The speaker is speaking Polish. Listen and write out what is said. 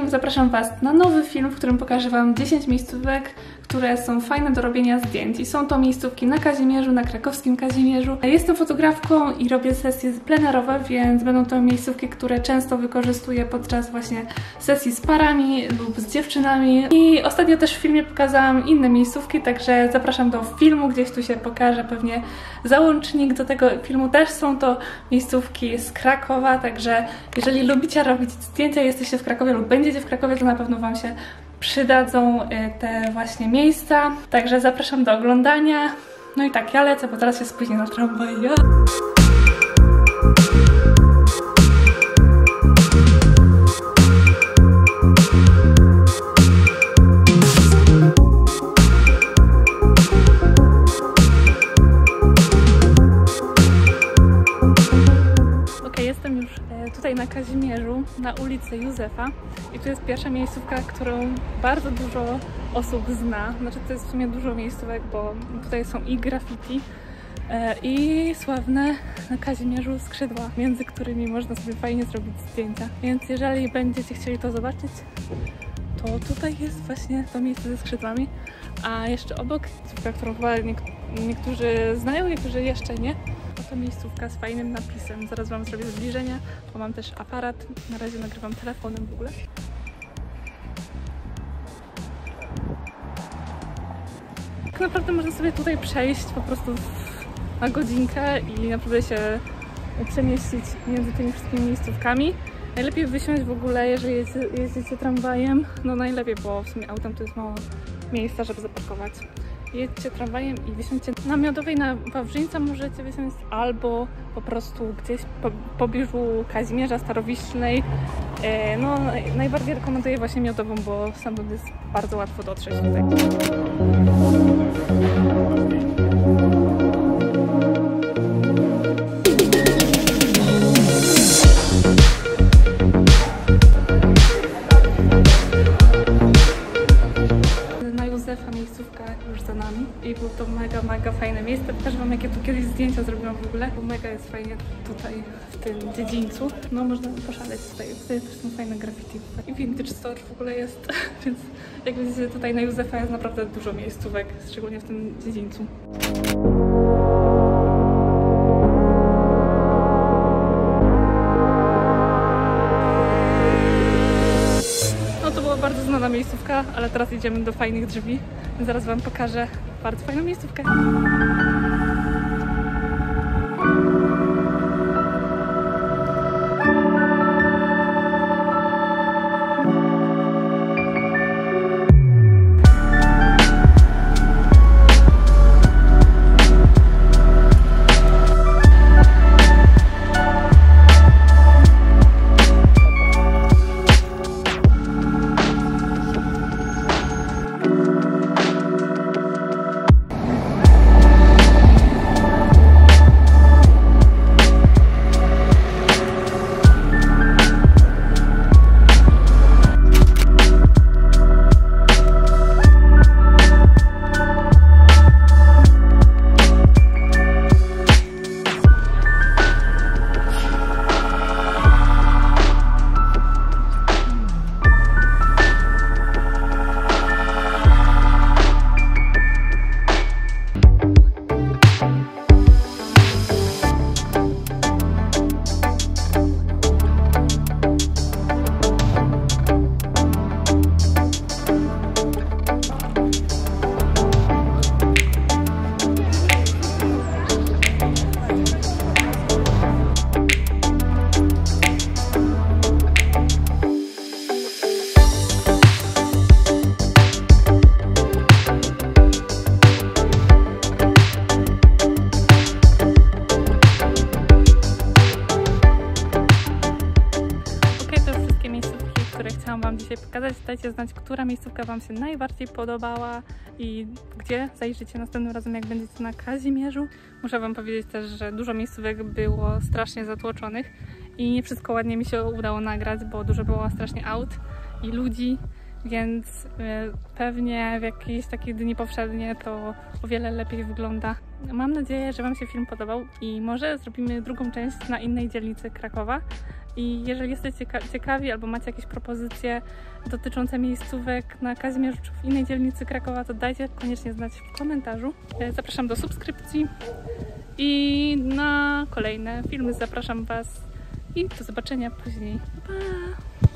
zapraszam Was na nowy film, w którym pokażę Wam 10 miejscówek, które są fajne do robienia zdjęć. I są to miejscówki na Kazimierzu, na krakowskim Kazimierzu. Jestem fotografką i robię sesje plenerowe, więc będą to miejscówki, które często wykorzystuję podczas właśnie sesji z parami lub z dziewczynami. I ostatnio też w filmie pokazałam inne miejscówki, także zapraszam do filmu, gdzieś tu się pokaże pewnie załącznik do tego filmu. Też są to miejscówki z Krakowa, także jeżeli lubicie robić zdjęcia, jesteście w Krakowie lub będziecie w Krakowie, to na pewno Wam się przydadzą te właśnie miejsca. Także zapraszam do oglądania. No i tak, ja lecę, bo teraz się spóźnię na tramwaj. Jestem już tutaj na Kazimierzu, na ulicy Józefa i tu jest pierwsza miejscówka, którą bardzo dużo osób zna. Znaczy to jest w sumie dużo miejscówek, bo tutaj są i graffiti i sławne na Kazimierzu skrzydła, między którymi można sobie fajnie zrobić zdjęcia. Więc jeżeli będziecie chcieli to zobaczyć, to tutaj jest właśnie to miejsce ze skrzydłami, a jeszcze obok, którą chyba niektórzy znają, niektórzy jeszcze nie, to miejscówka z fajnym napisem. Zaraz Wam zrobię zbliżenia, bo mam też aparat. Na razie nagrywam telefonem w ogóle. Tak naprawdę można sobie tutaj przejść po prostu na godzinkę i naprawdę się przemieścić między tymi wszystkimi miejscówkami. Najlepiej wysiąść w ogóle, jeżeli jeździcie tramwajem. No najlepiej, bo w sumie autem to jest mało miejsca, żeby zaparkować. Jedźcie tramwajem i wysiądźcie na Miodowej, na Wawrzyńca możecie wysiąść, albo po prostu gdzieś w pobliżu Kazimierza Starowiślnej. No najbardziej rekomenduję właśnie Miodową, bo stamtąd jest bardzo łatwo dotrzeć tutaj. Miejscówka już za nami i było to mega fajne miejsce. Pokażę Wam, jakie tu kiedyś zdjęcia zrobiłam w ogóle, bo mega jest fajnie tutaj w tym dziedzińcu. No można poszaleć tutaj też są fajne graffiti i vintage store w ogóle jest, więc jak widzicie tutaj na Józefa jest naprawdę dużo miejscówek, szczególnie w tym dziedzińcu. Bardzo znana miejscówka, ale teraz idziemy do fajnych drzwi. Zaraz Wam pokażę bardzo fajną miejscówkę. Chciałam Wam dzisiaj pokazać. Dajcie znać, która miejscówka Wam się najbardziej podobała i gdzie zajrzycie następnym razem, jak będziecie na Kazimierzu. Muszę Wam powiedzieć też, że dużo miejscówek było strasznie zatłoczonych i nie wszystko ładnie mi się udało nagrać, bo dużo było strasznie aut i ludzi, więc pewnie w jakieś takie dni powszednie to o wiele lepiej wygląda. Mam nadzieję, że Wam się film podobał i może zrobimy drugą część na innej dzielnicy Krakowa. I jeżeli jesteście ciekawi albo macie jakieś propozycje dotyczące miejscówek na Kazimierzu czy w innej dzielnicy Krakowa, to dajcie koniecznie znać w komentarzu. Zapraszam do subskrypcji i na kolejne filmy zapraszam Was i do zobaczenia później. Pa!